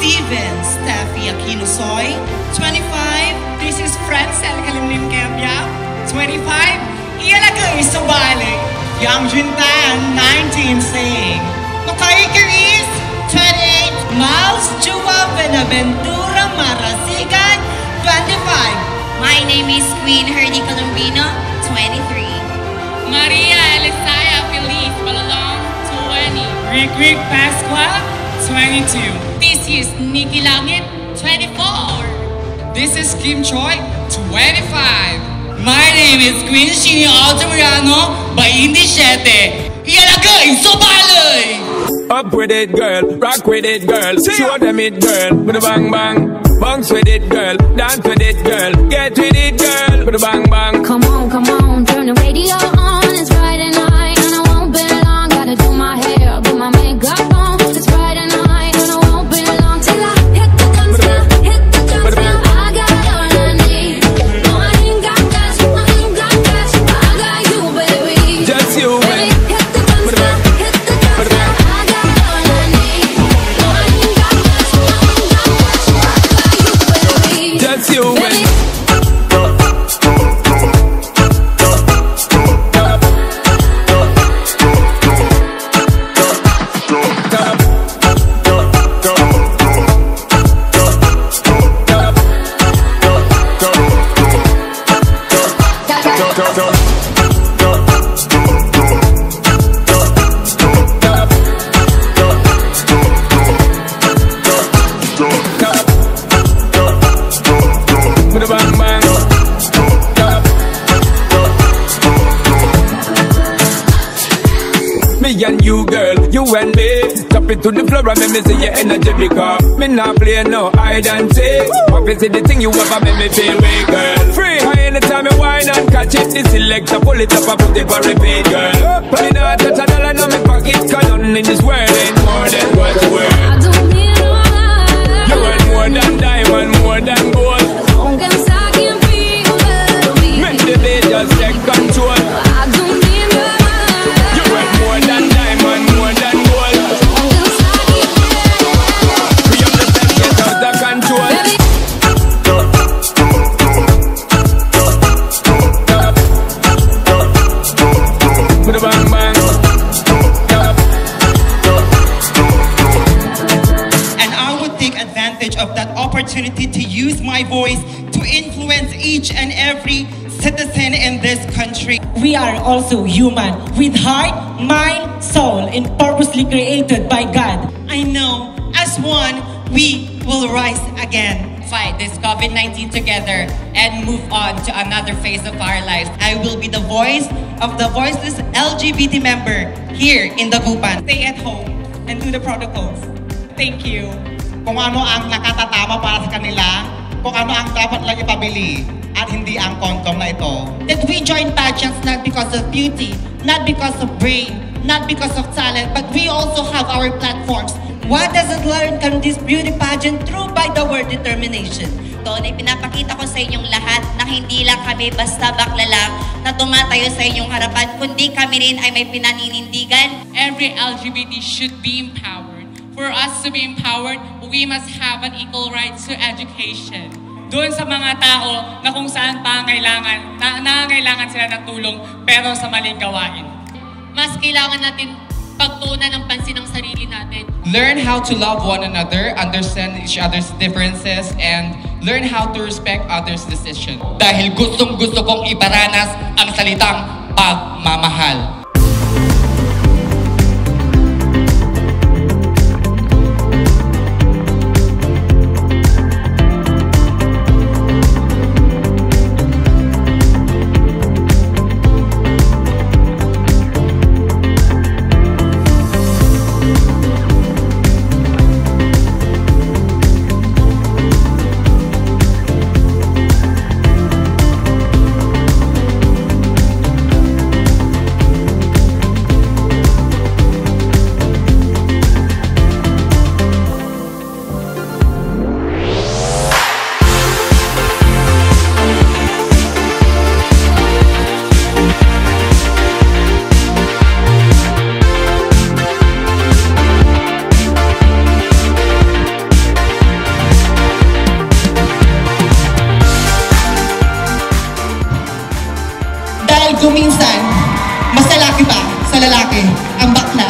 Steven Steffi Aquino Soy. 25. This is Francel Kalimlim Kebya. 25. Ialagay Sobale. Yang Juntan. 19 saying. Makaikir is 28. Miles Jua Benaventura Marasigan. 25. My name is Queen Herdy Colombino. 23. Maria Elisaya Feliz Balalong. 20. Rick Pasqua. 22. This is Nikki Langit. 24. This is Kim Choi. 25. My name is Queen Shini Altamirano. 27. Ialagay Sobale. Up with it, girl. Rock with it, girl. Show them it, girl. With a bang bang. Bounce with it, girl. Dance with it, girl. Get with it, girl. With a bang bang. Come on, turn the radio on. It's Friday night and I won't be long. Gotta do my hair, put my makeup on. It's Friday night and I won't be long till I hit the guns now, hit the guns now. I got all I need. No, I ain't got cash, I ain't got cash, but I got you, baby. Just you, baby. Hit the guns now, hit the guns now. I got all I need. No, I ain't got cash, I ain't got cash, but I got you, baby. Just you, baby. Me and you, girl, you and me. Tap it to the floor and make me see your energy because me not play no hide and seek. What is it the thing you ever make me feel way, girl? Free, high anytime you whine and catch it. The selector pull it up and put it for repeat, girl. But me not touch a dollar in my pocket, cause nothing in this world ain't more than what you worth. I don't need no life. You worth more than diamond, more than gold. Aunque me saquen vivo de mí. Make the beat just take control. I don't need no life. You worth more than diamond, more than gold. Aunque me saquen We have the time get out of control. baby. With a bang bang. And I would take advantage of that opportunity to use my voice to influence each and every citizen in this country. We are also human with heart, mind, soul, and purposely created by God. I know, as one, we will rise again. Fight this COVID-19 together and move on to another phase of our lives. I will be the voice of the voiceless LGBT member here in Dagupan. Stay at home and do the protocols. Thank you. Kung ano ang nakatatama para sa kanila, kung ano ang dapat lang ipabili, at hindi ang kondom na ito. That we join pageants not because of beauty, not because of brain, not because of talent, but we also have our platforms. One doesn't learn from this beauty pageant through by the word determination. Doon ay pinapakita ko sa inyong lahat na hindi lang kami basta bakla lang na tumatayo sa inyong harapan, kundi kami rin ay may pinaninindigan. Every LGBT should be empowered. For us to be empowered, we must have an equal right to education. Doon sa mga tao na kung saan nangangailangan sila ng tulong pero sa maling gawain. Mas kailangan natin pagtuunan ng pansin ng sarili natin. Learn how to love one another, understand each other's differences, and learn how to respect others' decisions. Dahil gustong-gusto kong iparanas ang salitang pagmamahal. Kung minsan, mas lalaki pa sa lalaki ang bakla.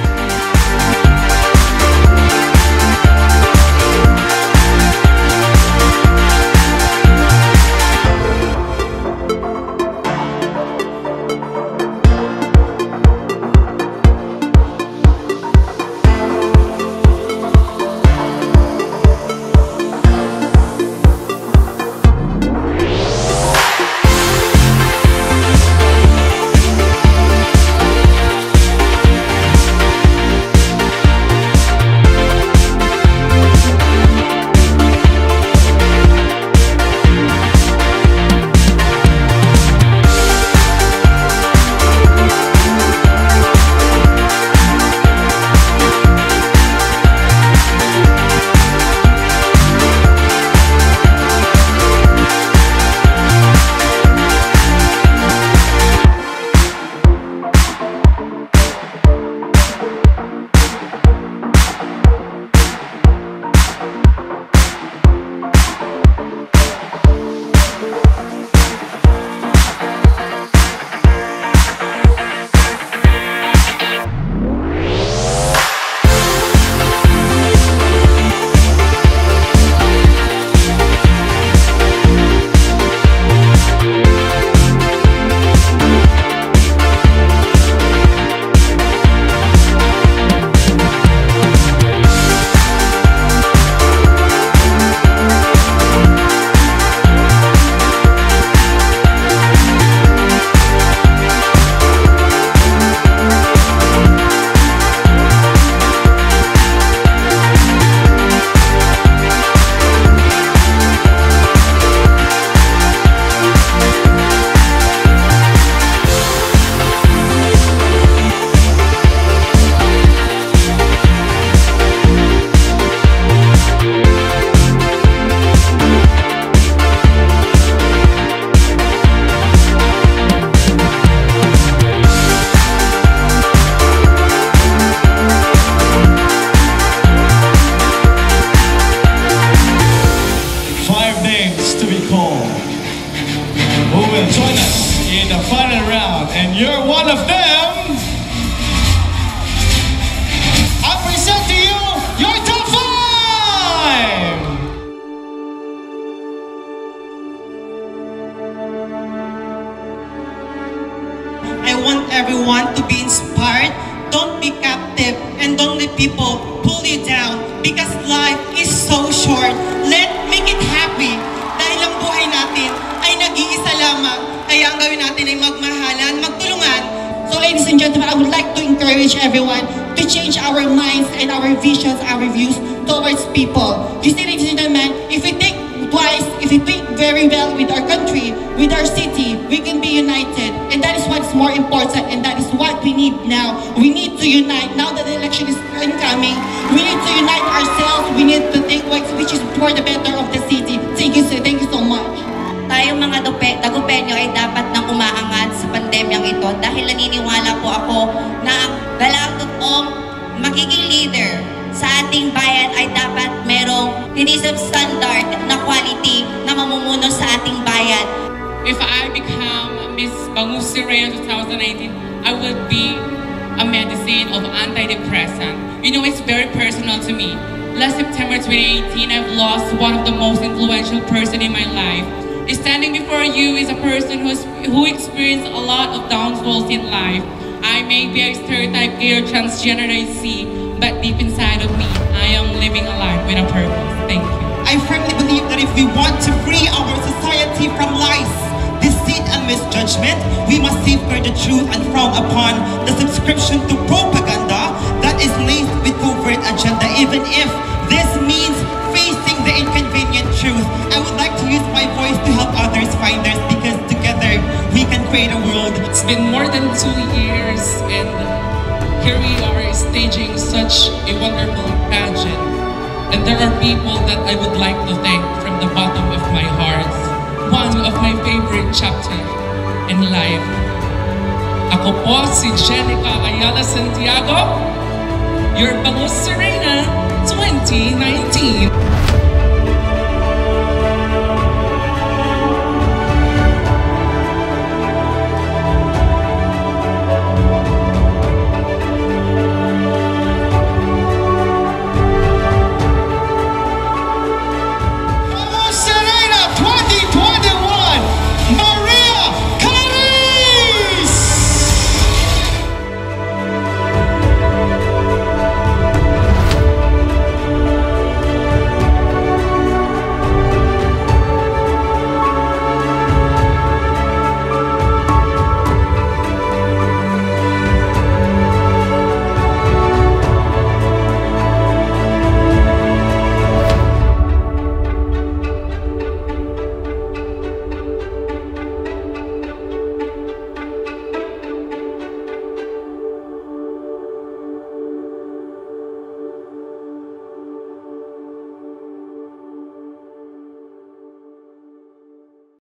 You're one of them. I present to you your top 5. I want everyone to be inspired. Don't be captive and don't let people pull you down because life is so short. Make it happy. Dahil ang buhay natin ay nag-iisa lamang. Kaya ang gawin natin ay magmahalan, magtulungan. So ladies and gentlemen, I would like to encourage everyone to change our minds and our visions, our views towards people. You see, ladies and gentlemen, if we think twice, if we think very well with our country, with our city, we can be united. And that is what's more important, and that is what we need now. We need to unite. Now that the election is incoming, we need to unite ourselves. We need to think which is for the better of the city. Thank you, sir. Thank you so much. Tayong mga tagupenyo ay dapat nang umaangat sa pandemyang ito dahil naniniwala po ako na ang totoong magiging leader sa ating bayan ay dapat merong standard na quality na mamumuno sa ating bayan. If I become Miss Bangusi Reyna 2019, I will be a medicine of antidepressant. You know, it's very personal to me. Last September 2018, I've lost one of the most influential person in my life. Standing before you is a person who experienced a lot of downfalls in life. I may be a stereotype gay or transgender I see, but deep inside of me, I am living a life with a purpose. Thank you. I firmly believe that if we want to free our society from lies, deceit and misjudgment, we must safeguard the truth and frown upon the subscription to propaganda that is laced with covert agenda, even if this means facing the inconvenient truth. I would like to use my voice to help others find theirs because together we can create a world. It's been more than 2 years and here we are staging such a wonderful pageant. And there are people that I would like to thank from the bottom of my heart. One of my favorite chapters in life. Ako po si Jenica Ayala Santiago, your Bangusi Reyna 2019.